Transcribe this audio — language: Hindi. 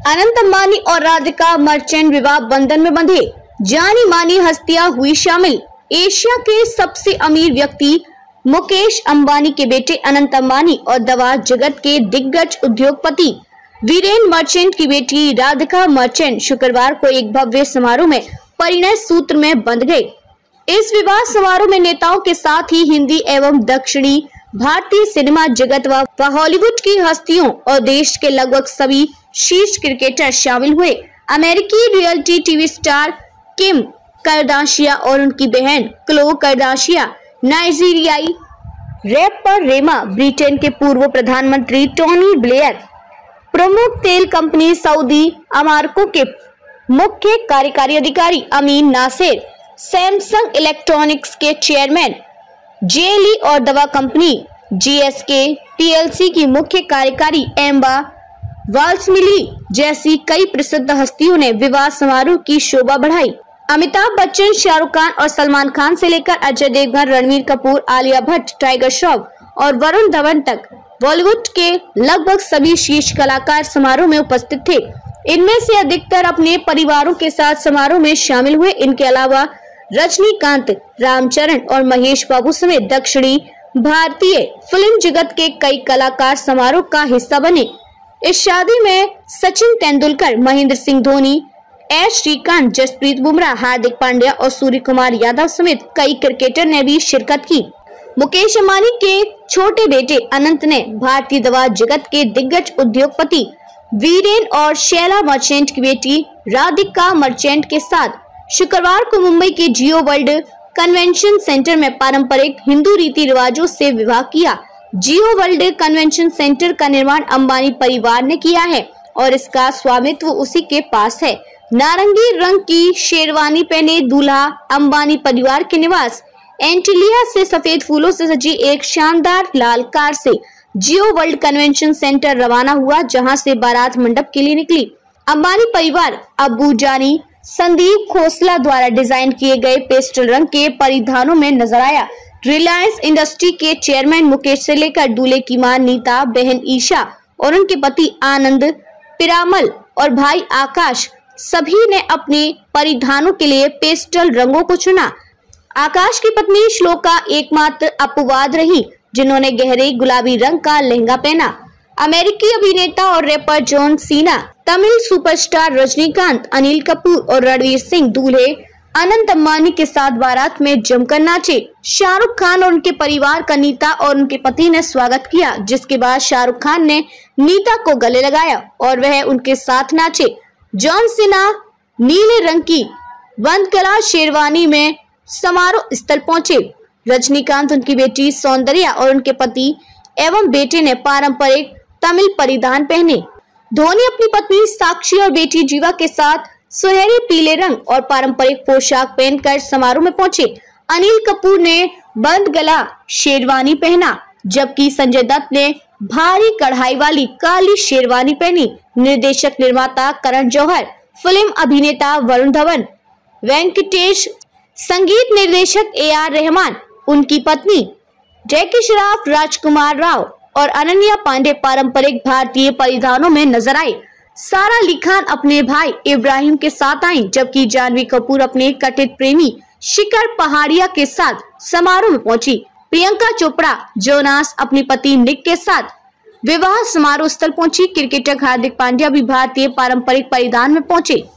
अनंत अंबानी और राधिका मर्चेंट विवाह बंधन में बंधे। जानी मानी हस्तियां हुई शामिल। एशिया के सबसे अमीर व्यक्ति मुकेश अंबानी के बेटे अनंत अंबानी और दवा जगत के दिग्गज उद्योगपति वीरेन मर्चेंट की बेटी राधिका मर्चेंट शुक्रवार को एक भव्य समारोह में परिणय सूत्र में बंध गए। इस विवाह समारोह में नेताओं के साथ ही हिंदी एवं दक्षिणी भारतीय सिनेमा जगत व हॉलीवुड की हस्तियों और देश के लगभग सभी शीर्ष क्रिकेटर शामिल हुए। अमेरिकी reality TV star Kim Kardashian और उनकी बहन क्लो करदाशिया, नाइजीरियाई रैपर रेमा, ब्रिटेन के पूर्व प्रधानमंत्री टोनी ब्लेयर, प्रमुख तेल कंपनी सऊदी अमारको के मुख्य कार्यकारी अधिकारी अमीन नासिर, सैमसंग इलेक्ट्रॉनिक्स के चेयरमैन जेली और दवा कंपनी जीएसके पीएलसी की मुख्य कार्यकारी एम्बा वाल्समिली जैसी कई प्रसिद्ध हस्तियों ने विवाह समारोह की शोभा बढ़ाई। अमिताभ बच्चन, शाहरुख खान और सलमान खान से लेकर अजय देवगन, रणवीर कपूर, आलिया भट्ट, टाइगर श्रॉफ और वरुण धवन तक बॉलीवुड के लगभग सभी शीर्ष कलाकार समारोह में उपस्थित थे। इनमें से अधिकतर अपने परिवारों के साथ समारोह में शामिल हुए। इनके अलावा रजनीकांत, रामचरण और महेश बाबू समेत दक्षिणी भारतीय फिल्म जगत के कई कलाकार समारोह का हिस्सा बने। इस शादी में सचिन तेंदुलकर, महेंद्र सिंह धोनी, एस श्रीकांत, जसप्रीत बुमराह, हार्दिक पांड्या और सूर्य कुमार यादव समेत कई क्रिकेटर ने भी शिरकत की। मुकेश अंबानी के छोटे बेटे अनंत ने भारतीय दवा जगत के दिग्गज उद्योगपति वीरेन और शैला मर्चेंट की बेटी राधिका मर्चेंट के साथ शुक्रवार को मुंबई के जियो वर्ल्ड कन्वेंशन सेंटर में पारंपरिक हिंदू रीति रिवाजों से विवाह किया। जियो वर्ल्ड कन्वेंशन सेंटर का निर्माण अंबानी परिवार ने किया है और इसका स्वामित्व उसी के पास है। नारंगी रंग की शेरवानी पहने दूल्हा अंबानी परिवार के निवास एंटिलिया से सफेद फूलों से सजी एक शानदार लाल कार से जियो वर्ल्ड कन्वेंशन सेंटर रवाना हुआ, जहां से बारात मंडप के लिए निकली। अंबानी परिवार अब्बू जानी संदीप खोसला द्वारा डिजाइन किए गए पेस्टल रंग के परिधानों में नजर आया। रिलायंस इंडस्ट्री के चेयरमैन मुकेश से लेकर दूल्हे की मां नीता, बहन ईशा और उनके पति आनंद पिरामल और भाई आकाश सभी ने अपने परिधानों के लिए पेस्टल रंगों को चुना। आकाश की पत्नी श्लोका एकमात्र अपवाद रही जिन्होंने गहरे गुलाबी रंग का लहंगा पहना। अमेरिकी अभिनेता और rapper John Cena, Tamil superstar Rajinikanth, Anil Kapoor और रणवीर सिंह दूल्हे अनंत अंबानी के साथ बारात में जमकर नाचे। शाहरुख खान और उनके परिवार का नीता और उनके पति ने स्वागत किया, जिसके बाद शाहरुख खान ने नीता को गले लगाया और वह उनके साथ नाचे। जॉन सीना नीले रंग की बंद गला शेरवानी में समारोह स्थल पहुंचे। रजनीकांत, उनकी बेटी सौंदर्या और उनके पति एवं बेटे ने पारंपरिक तमिल परिधान पहने। धोनी अपनी पत्नी साक्षी और बेटी जीवा के साथ सुनहरे पीले रंग और पारंपरिक पोशाक पहनकर समारोह में पहुंचे। अनिल कपूर ने बंद गला शेरवानी पहना, जबकि संजय दत्त ने भारी कढ़ाई वाली काली शेरवानी पहनी। निर्देशक निर्माता करण जौहर, फिल्म अभिनेता वरुण धवन, वेंकटेश, संगीत निर्देशक AR रहमान, उनकी पत्नी जैकी श्रॉफ, राजकुमार राव और अनन्या पांडे पारंपरिक भारतीय परिधानों में नजर आए। सारा अली खान अपने भाई इब्राहिम के साथ आई, जबकि जानवी कपूर अपने कथित प्रेमी शिखर पहाड़िया के साथ समारोह में पहुंची। प्रियंका चोपड़ा जोनास अपने पति निक के साथ विवाह समारोह स्थल पहुंची। क्रिकेटर हार्दिक पांड्या भी भारतीय पारंपरिक परिधान में पहुंचे।